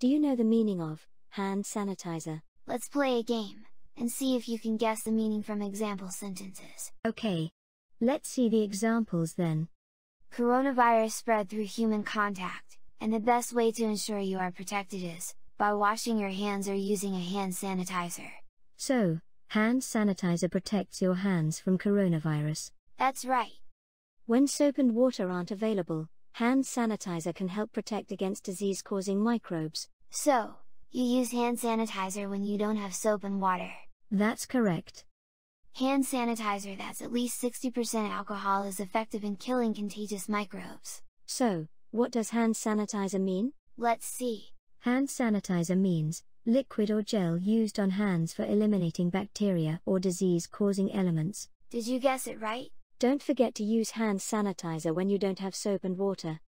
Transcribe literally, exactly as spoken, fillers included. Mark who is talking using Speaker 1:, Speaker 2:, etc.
Speaker 1: Do you know the meaning of hand sanitizer?
Speaker 2: Let's play a game, and see if you can guess the meaning from example sentences.
Speaker 1: Okay. Let's see the examples then.
Speaker 2: Coronavirus spread through human contact, and the best way to ensure you are protected is by washing your hands or using a hand sanitizer.
Speaker 1: So, hand sanitizer protects your hands from coronavirus.
Speaker 2: That's right.
Speaker 1: When soap and water aren't available, hand sanitizer can help protect against disease-causing microbes.
Speaker 2: So, you use hand sanitizer when you don't have soap and water.
Speaker 1: That's correct.
Speaker 2: Hand sanitizer that's at least sixty percent alcohol is effective in killing contagious microbes.
Speaker 1: So, what does hand sanitizer mean?
Speaker 2: Let's see.
Speaker 1: Hand sanitizer means liquid or gel used on hands for eliminating bacteria or disease-causing elements.
Speaker 2: Did you guess it right?
Speaker 1: Don't forget to use hand sanitizer when you don't have soap and water.